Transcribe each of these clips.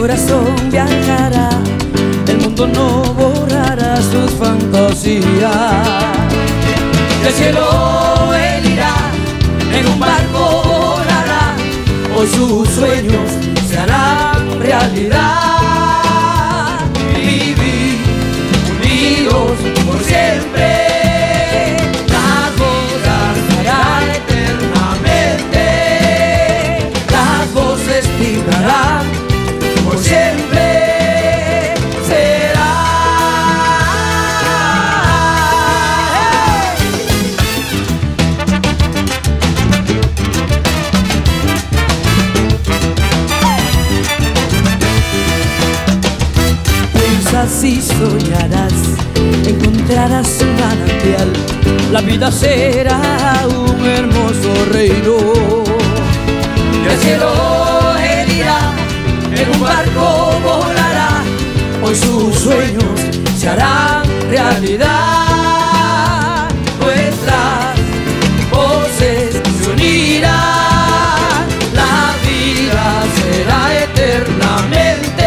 corazón viajará, el mundo no borrará sus fantasías. Del cielo él irá, en un barco volará, hoy sus sueños se harán realidad. Vivir unidos por siempre, las bodas serán eternamente, las voces vibrarán por siempre. Si soñarás, encontrarás un manantial, la vida será un hermoso reino. Del cielo él irá, en un barco volará, hoy sus sueños se harán realidad. Nuestras voces se unirán, la vida será eternamente.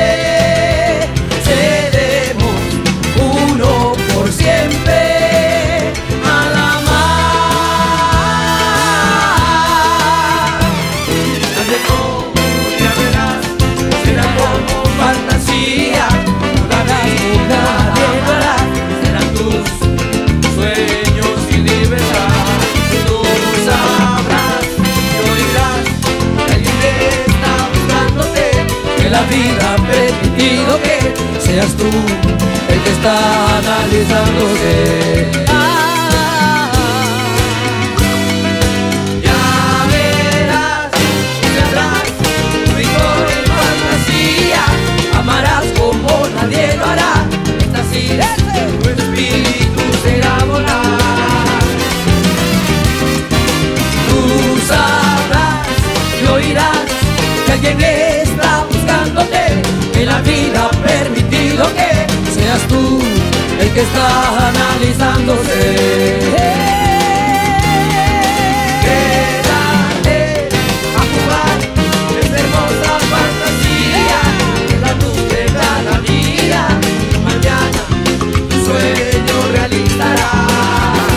La vida ha permitido que seas tú el que está analizándose. Ya verás, tendrás rigor y fantasía, amarás como nadie lo hará, éxtasis, tu espíritu será volar. Tú sabrás y oirás que alguien está buscándote, que la vida ha permitido que seas tú el que está analizándose. Quédate a jugar esta hermosa fantasía, la luz de cada día, mañana tu sueño realizarás.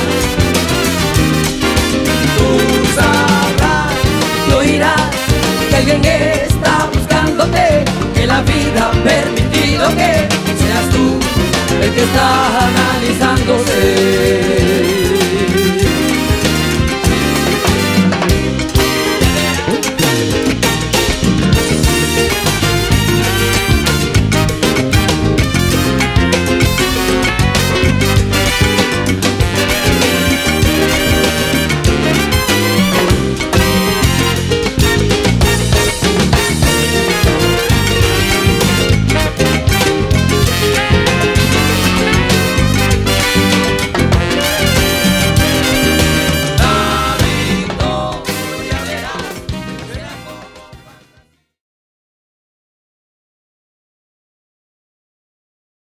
Tú sabrás y oirás que alguien está buscándote, que la vida ha permitido que seas tú el que está analizándose.